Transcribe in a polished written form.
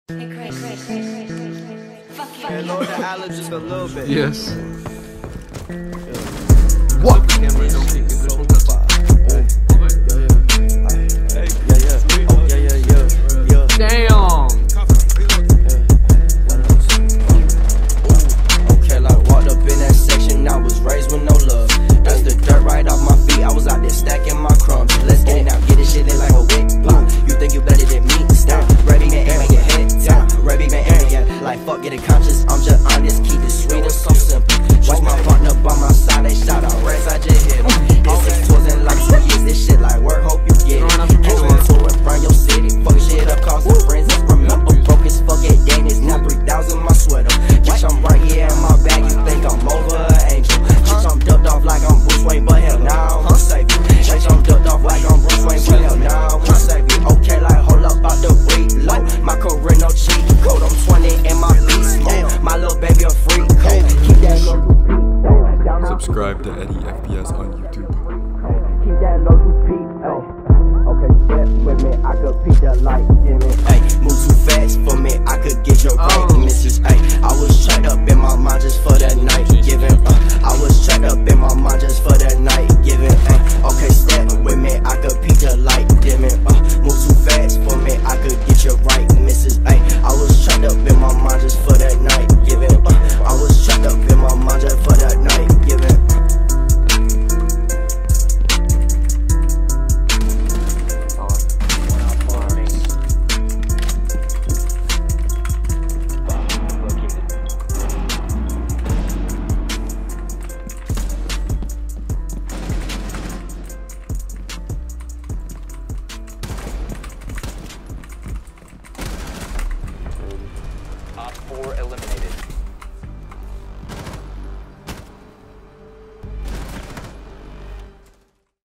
Hey, Chris. Fuck you. And lower the ad just a little bit. Yes. What? Camera don't take it. Damn. Okay, like walked up in that section, I was raised with no love. That's the dirt right off my feet, I was out there stacking my crumbs. Let's get it now, get this shit in like a whip. You think you better than me? Stop. Rabbit man, ain't make your head down. Rabbit man, yeah. Like fuck, get it conscious, I'm just honest, keep it sweet and so simple. Watch my partner by my side, they shout out reds, I just hit them. This is tools and like 2 years, this shit like work, hope you get it. Catch one tour from your city, fuck shit up, cause some friends. Remember, broke as fuck at Danish, now 3,000 my sweater. Bitch, I'm right here in my bag, you think I'm over an angel. Bitch, I'm ducked off like I'm Bruce Wayne, but hell nah, I'm save you. Bitch, I'm ducked off like I'm Bruce Wayne, but hell nah, I'm save you. Okay, like hold up, about the reload. My career no cheat code, I'm 20 and my beast mode. My little baby a freak code. Keep that low to peak. Subscribe to 𝘦𝗲𝗵𝗵𝗃 on YouTube. Keep that low to peak. Okay, step with me, I could peek the light, give me. Ay, move too fast for me, I could get your right, Mrs. Ay, I was trapped up in my mind just for that night, giving. I was trapped up in my mind just for that night, giving. Okay, step with me, I could peek the light, dimming. Move too fast for me, I could get you right, Mrs. Ay, I was trapped up in my mind just for that night, giving. I was trapped up in my mind just for that night, giving. Op 4 eliminated.